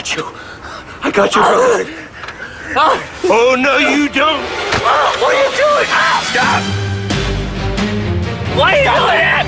got you. I got you, brother. Oh, no, you don't. What are you doing? Stop! Why are you doing it?